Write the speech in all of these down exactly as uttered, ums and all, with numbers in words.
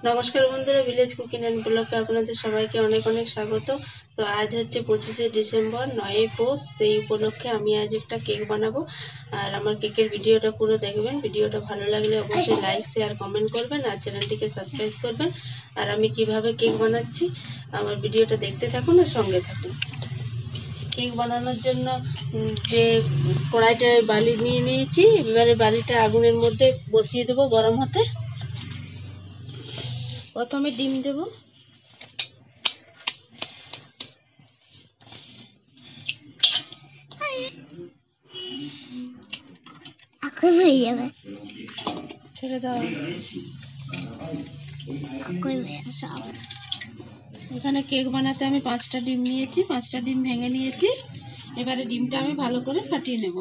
নমস্কার বন্ধুরা, village cooking and ব্লগে আপনাদের সবাইকে অনেক অনেক স্বাগত। তো আজ হচ্ছে পঁচিশে ডিসেম্বর, নয়ই পৌষ। সেই উপলক্ষে আমি আজ একটা কেক বানাবো। আর আমার কেকের ভিডিওটা পুরো দেখবেন। ভিডিওটা ভালো লাগলে অবশ্যই লাইক শেয়ার কমেন্ট করবেন আর চ্যানেলটিকে সাবস্ক্রাইব করবেন। আর আমি কিভাবে কেক বানাচ্ছি আমার ভিডিওটা দেখতে থাকুন আর সঙ্গে থাকুন। কেক বানানোর জন্য যে কড়াইটায় বালি নিয়ে নিয়েছি, এবারে বালিটা আগুনের মধ্যে বসিয়ে দেবো গরম হতে। প্রথমে ডিম দেব, এখন হয়ে যাবে, ছেড়ে দাও। এখানে কেক বানাতে আমি পাঁচটা ডিম নিয়েছি, পাঁচটা ডিম ভেঙে নিয়েছি। এবারে ডিমটা আমি ভালো করে ফাটিয়ে নেব।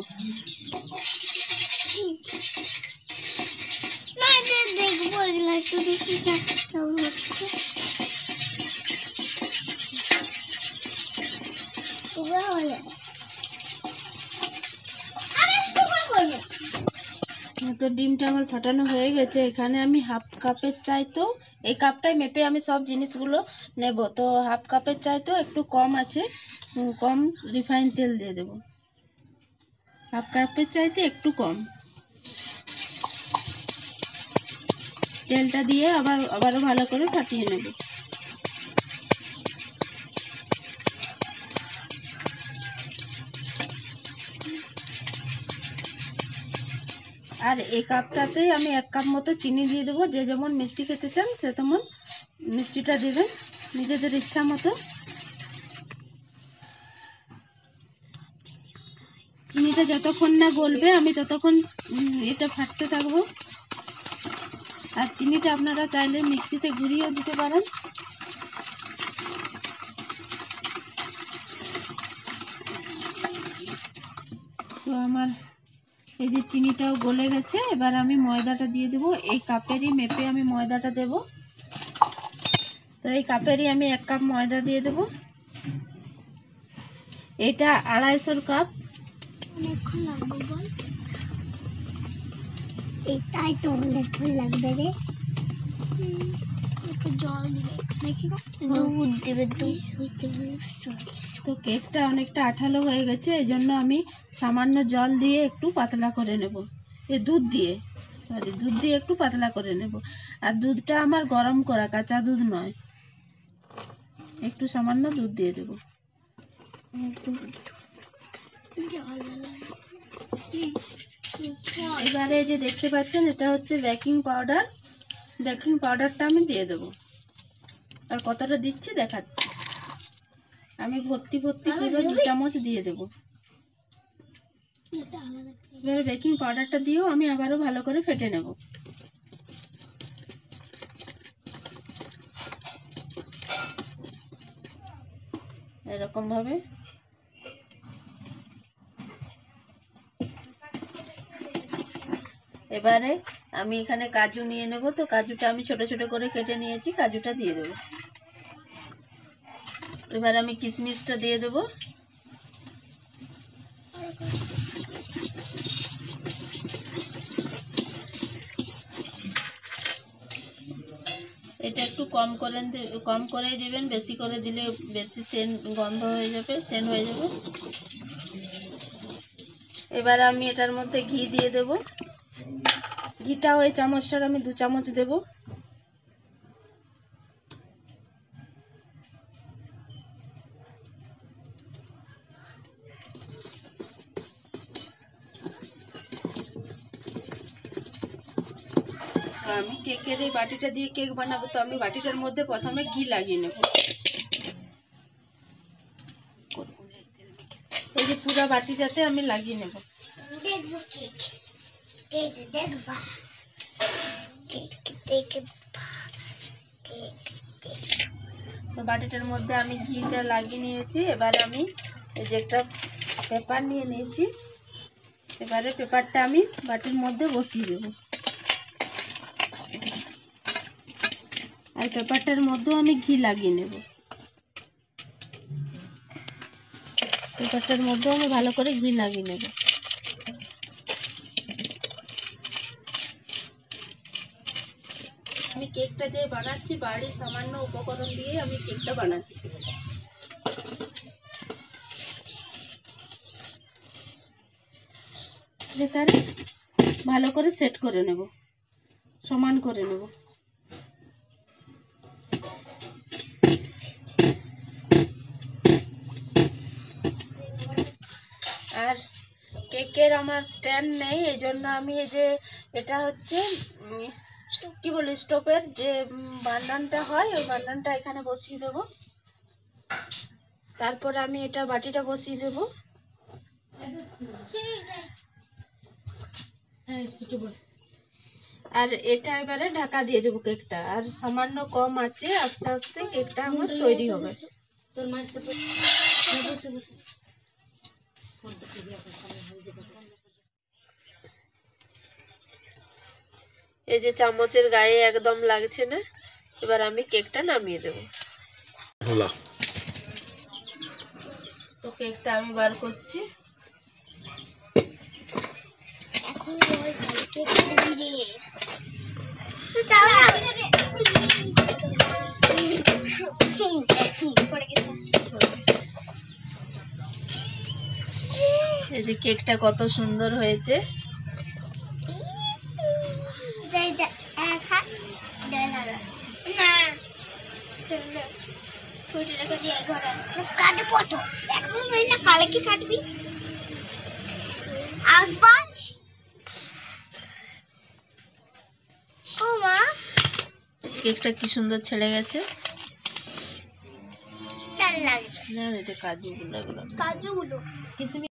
দেখবো এগুলো একটু বেশি হচ্ছে। তো ডিমটা আমার ফাটানো হয়ে গেছে। এখানে আমি হাফ কাপের চাইতেও, এই কাপটাই মেপে আমি সব জিনিসগুলো নেব। তো হাফ কাপের চাইতেও একটু কম আছে, কম রিফাইন তেল দিয়ে দেব। হাফ কাপের চাইতে একটু কম তেলটা দিয়ে আবার আবারও ভালো করে ফাটিয়ে নেব। আর এই কাপটাতেই আমি এক কাপ মতো চিনি দিয়ে দেবো। যে যেমন মিষ্টি খেতে চান সে তেমন মিষ্টিটা দেবেন নিজেদের ইচ্ছা মতো। চিনিটা যতক্ষণ না গলবে আমি ততক্ষণ এটা ফাটতে থাকবো। আর চিনিটা আপনারা চাইলে মিক্সিতে ঘুরিয়েও দিতে পারেন। তো আমার এই যে চিনিটাও গলে গেছে। এবার আমি ময়দাটা দিয়ে দেবো। এই কাপেরই মেপে আমি ময়দাটা দেব। তো এই কাপেরই আমি এক কাপ ময়দা দিয়ে দেব। এটা আড়াইশোর কাপ। অনেকক্ষণ লাগবে বল? এটাই তো অনেকক্ষণ লাগবে রে। একটু জল দিবে নাকি? দুধ দেবে, দুধ দেবে। তো কেকটা অনেকটা আঠালো হয়ে গেছে, এই জন্য আমি সামান্য জল দিয়ে একটু পাতলা করে নেব। এই দুধ দিয়ে সরি দুধ দিয়ে একটু পাতলা করে নেব। আর দুধটা আমার গরম করা, কাঁচা দুধ নয়। একটু সামান্য দুধ দিয়ে দেব। এবারে যে দেখতে পাচ্ছেন এটা হচ্ছে বেকিং পাউডার। বেকিং পাউডারটা আমি দিয়ে দেব। আর কতটা দিচ্ছি দেখাচ্ছি। আমি ভর্তি ভর্তি পুরো দু চামচ দিয়ে দেব। এবারে বেকিং পাউডারটা দিয়েও আমি আবারও ভালো করে ফেটে নেব। এরকম ভাবে এবারে আমি এখানে কাজু নিয়ে নেব। তো কাজুটা আমি ছোট ছোট করে কেটে নিয়েছি, কাজুটা দিয়ে দেব। এবার আমি কিশমিশটা দিয়ে দেব। এটা একটু কম করে কম করেই দেবেন, বেশি করে দিলে বেশি সেন্ট গন্ধ হয়ে যাবে, সেন্ট হয়ে যাবে। এবার আমি এটার মধ্যে ঘি দিয়ে দেব। ঘিটা ওই চামচটার আমি দু চামচ দেব। আমি কেকের এই বাটিটা দিয়ে কেক বানাবো, তো আমি বাটিটার মধ্যে প্রথমে ঘি লাগিয়ে নেব। এই যে পুরো বাটিটাতে আমি লাগিয়ে নেব। দেখবো কেক, কেক দেখবা, কেক দেখবা, কেক তো বাটিটার মধ্যে আমি ঘিটা লাগিয়ে নিয়েছি। এবার আমি এই যে একটা পেপার নিয়ে নিয়েছি। এবারে পেপারটা আমি বাটির মধ্যে বসিয়ে দেব। আর পেপারটার মধ্যেও আমি ঘি লাগিয়ে নেব। পেপারটার মধ্যেও আমি ভালো করে ঘি লাগিয়ে নেব। আমি কেকটা যে বানাচ্ছি বাড়ির সামান্য উপকরণ দিয়ে আমি কেকটা বানাচ্ছি। এবারে ভালো করে সেট করে নেব, সমান করে নেব। আর কেকের আমার স্ট্যান্ড নেই, এই জন্য আমি এই যে এটা হচ্ছে কি বলি স্টোভের যে বান্ডানটা হয় ওই বান্ডানটা এখানে বসিয়ে দেব। তারপর আমি এটা বাটিটা বসিয়ে দেব। আর এটা এবারে ঢাকা দিয়ে দেবো কেকটা, আর সামান্য কম আছে, আস্তে আস্তে কেকটা আমার তৈরি হবে। তোর মাছটা বসে বসে এই যে চামচের গায়ে একদম লাগছে না। এবার আমি কেকটা নামিয়ে দেব। তো কেকটা আমি বার করছি। এখন ওই কেকটা দিয়ে এই যে কেকটা কত সুন্দর হয়েছে। কালে কি কাটবি একবার ও মা কেকটা কি সুন্দর ছেড়ে গেছে। কেমন লাগছে? না এটা কাজুগুলো, কাজুগুলো কিশমিশ